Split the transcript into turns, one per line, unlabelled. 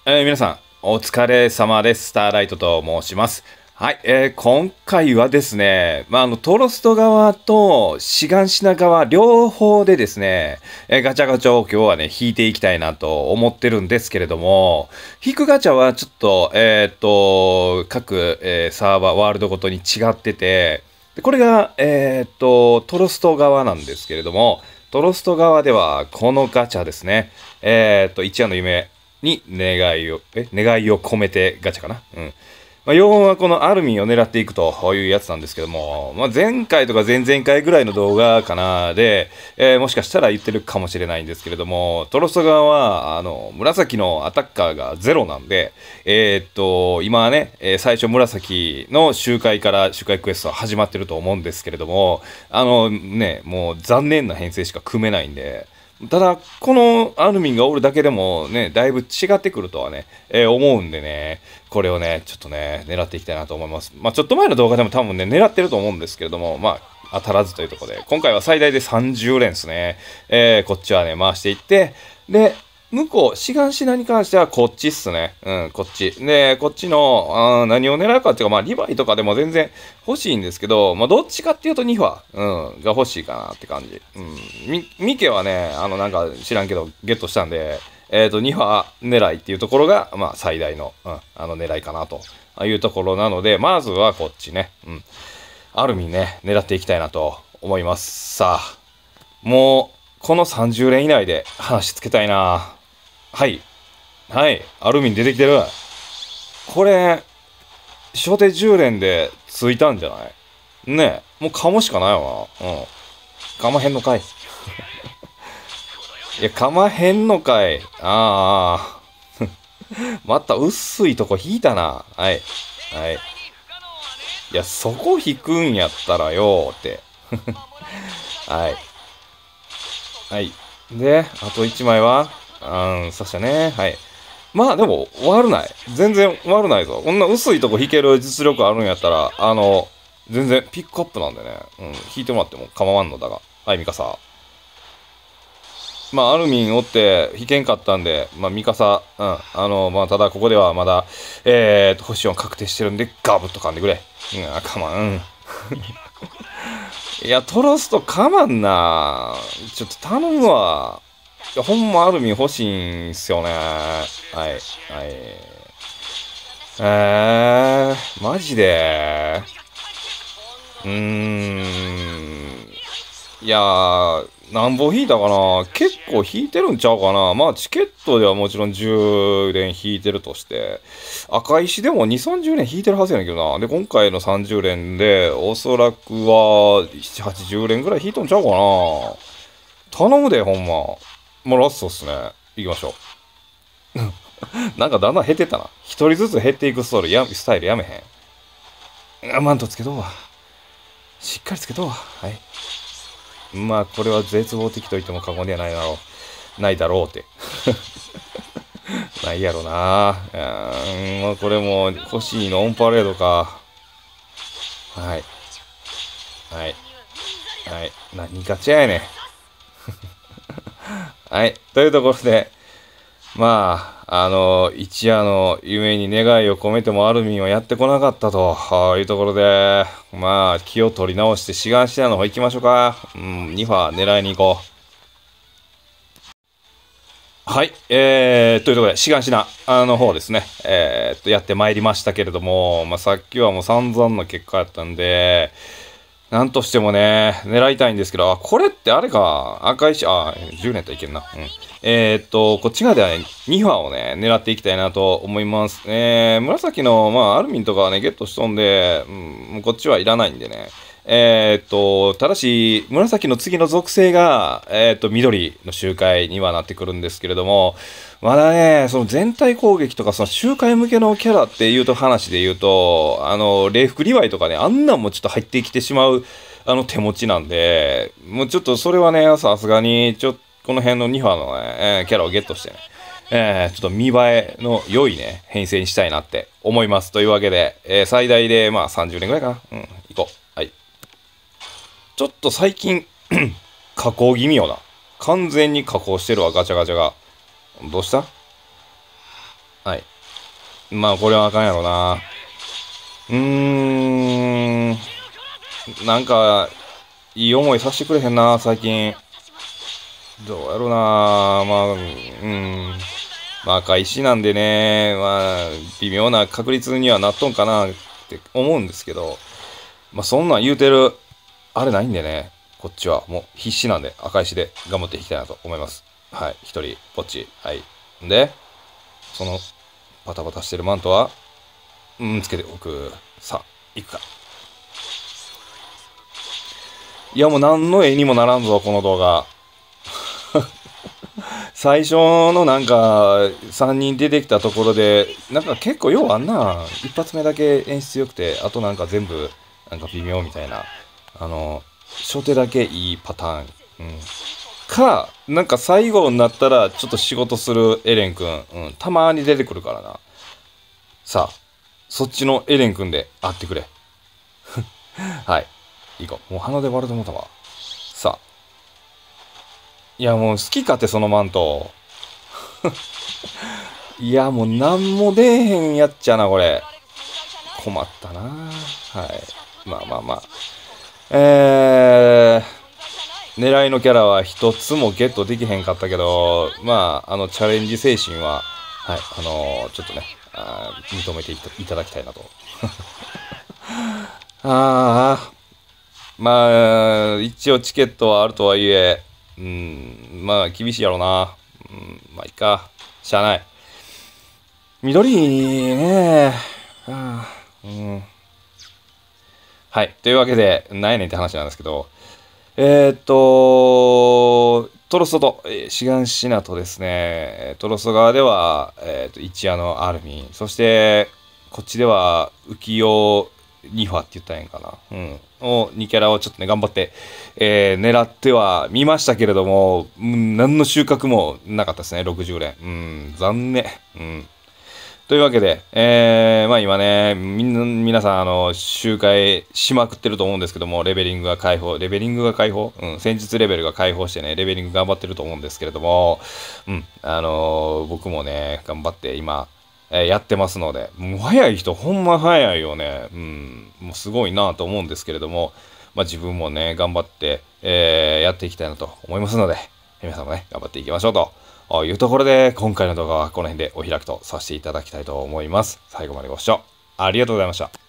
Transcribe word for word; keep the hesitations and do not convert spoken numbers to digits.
えー皆さん、お疲れ様です。スターライトと申します。はい、えー今回はですね、まあ、あの、トロスト側とシガンシナ側両方でですね、えーガチャガチャを今日はね、引いていきたいなと思ってるんですけれども、引くガチャはちょっと、えーっと、各、えーサーバー、ワールドごとに違ってて、でこれが、えーっと、トロスト側なんですけれども、トロスト側ではこのガチャですね、えーっと、一夜の夢、に願いを、え、願いを込めてガチャかな。うん。まあ、要はこのアルミンを狙っていくというやつなんですけども、まあ、前回とか前々回ぐらいの動画かなで、えーもしかしたら言ってるかもしれないんですけれども、トロスト側は、あの、紫のアタッカーがゼロなんで、えーっと、今はね、えー最初紫の周回から周回クエストは始まってると思うんですけれども、あのね、もう残念な編成しか組めないんで、ただ、このアルミンがおるだけでもね、だいぶ違ってくるとはね、えー思うんでね、これをね、ちょっとね、狙っていきたいなと思います。まあ、ちょっと前の動画でも多分ね、狙ってると思うんですけれども、まあ、当たらずというところで、今回は最大でさんじゅう連ですね。えーこっちはね、回していって、で、向こう、志願シナに関してはこっちっすね。うん、こっち。で、こっちの、あー何を狙うかっていうか、まあ、リヴァイとかでも全然欲しいんですけど、まあ、どっちかっていうとにファ、うん、が欲しいかなって感じ。うん。み、ミケはね、あの、なんか知らんけど、ゲットしたんで、えっと、にファ狙いっていうところが、まあ、最大の、うん、あの、狙いかなというところなので、まずはこっちね。うん。アルミンね、狙っていきたいなと思います。さあ、もう、このさんじゅう連以内で話つけたいな。はい。はい。アルミン出てきてる。これ、初手じゅう連でついたんじゃないねえ。もう噛むしかないわな。うん。噛まへんのかい。いや、噛まへんのかい。ああ。また薄いとこ引いたな。はい。はい。いや、そこ引くんやったらよーって。はい。はい。で、あといちまいはうん、そしたね。はい。まあでも悪ない。全然悪ないぞ。こんな薄いとこ弾ける実力あるんやったら、あの、全然ピックアップなんでね。うん、弾いてもらっても構わんのだが。はい、ミカサ。まあ、アルミンおって弾けんかったんで、まあ、ミカサ、うん、あの、まあ、ただここではまだ、えーと、星よん確定してるんで、ガブッと噛んでくれ。うん、あ、かまん。うん。いや、トロストかまんな。ちょっと頼むわ。いや、ほんまアルミン欲しいんすよね。はい。はい。えー、マジで。うーん。いやー、何本引いたかな。結構引いてるんちゃうかな。まあ、チケットではもちろんじゅう連引いてるとして、赤石でもに、さんじゅう連引いてるはずやねんけどな。で、今回のさんじゅう連で、おそらくは、なな、はちじゅう連ぐらい引いとんちゃうかな。頼むで、ほんま。もうラストっすね。行きましょう。なんかだんだん減ってったな。一人ずつ減っていくストーリーや、スタイルやめへん。あ、マントつけとうわ。しっかりつけとうわ。はい。まあ、これは絶望的と言っても過言ではないだろう。ないだろうって。ないやろな。うーん、まあ、これも欲しいのオンパレードか。はい。はい。はい。何ガチャやねん。はい。というところで、まあ、あの、一夜の夢に願いを込めてもアルミンはやってこなかったというところで、まあ、気を取り直して志願シナの方行きましょうか。うん、にファ狙いに行こう。はい。えー、というところで、志願しな、あの方ですね。えー、っと、やってまいりましたけれども、まあ、さっきはもう散々な結果やったんで、なんとしてもね、狙いたいんですけど、あ、これってあれか、赤いし、あ、じゅう連といけんな。うん。えー、っと、こっち側ではね、にファをね、狙っていきたいなと思います。えー、紫の、まあ、アルミンとかはね、ゲットしとんで、うん、もうこっちはいらないんでね。えーっと、ただし、紫の次の属性が、えーっと、緑の周回にはなってくるんですけれども、まだね、その全体攻撃とか、その周回向けのキャラっていうと話で言うと、あの、礼服リヴァイとかね、あんなんもちょっと入ってきてしまう、あの手持ちなんで、もうちょっとそれはね、さすがに、ちょっと、この辺のにファのね、えーキャラをゲットしてね、えーちょっと見栄えの良いね、編成にしたいなって思います。というわけで、えー最大で、まあさんじゅう連ぐらいかな。うん、行こう。はい。ちょっと最近加工気味よな。完全に加工してるわ、ガチャガチャが。どうしたはい。まあ、これはあかんやろな。うーん。なんか、いい思いさせてくれへんな、最近。どうやろうな。まあ、うん。まあ、赤石なんでね、まあ、微妙な確率にはなっとんかなって思うんですけど、まあ、そんなん言うてる、あれないんでね、こっちはもう必死なんで、赤石で頑張っていきたいなと思います。はい、一人、ぼっち。はい。で、その、バタバタしてるマントは、うん、つけておく。さあ、行くか。いや、もう何の絵にもならんぞ、この動画。最初のなんか、さんにん出てきたところで、なんか結構ようあんな。一発目だけ演出良くて、あとなんか全部、なんか微妙みたいな。あの、初手だけいいパターン。うん。か、なんか最後になったら、ちょっと仕事するエレン君。うん。たまに出てくるからな。さあ、そっちのエレン君で会ってくれ。はい。いいか。もう鼻で割れてもうたわ。さあ。いや、もう好きかって、そのマント。いや、もうなんも出えへんやっちゃな、これ。困ったな。はい。まあまあまあ。えー、狙いのキャラは一つもゲットできへんかったけど、まあ、あの、チャレンジ精神は、はい、あのーちょっとね、あー認めていたいただきたいなと。ああ、まあ、一応チケットはあるとはいえ、うん、まあ、厳しいやろな。うん、まあ、いいか。しゃあない。緑ね、あーうん。はい。というわけで、なんやねんって話なんですけど、えーっと、トロストと、えーシガンシナとですね、トロスト側では、えーっと、一夜のアルミン、そして、こっちでは浮世ニファって言ったらいいんかな。うん。を、にキャラをちょっとね、頑張って、えー狙ってはみましたけれども、うん、何の収穫もなかったですね、ろくじゅう連。うん、残念。うん。というわけで、えー、まあ今ね、みんな、皆さん、あの、周回しまくってると思うんですけども、レベリングが解放、レベリングが解放うん、戦術レベルが解放してね、レベリング頑張ってると思うんですけれども、うん、あのー僕もね、頑張って今、えーやってますので、もう早い人、ほんま早いよね。うん、もうすごいなと思うんですけれども、まあ自分もね、頑張って、えーやっていきたいなと思いますので、皆さんもね、頑張っていきましょうと。というところで、今回の動画はこの辺でお開きとさせていただきたいと思います。最後までご視聴ありがとうございました。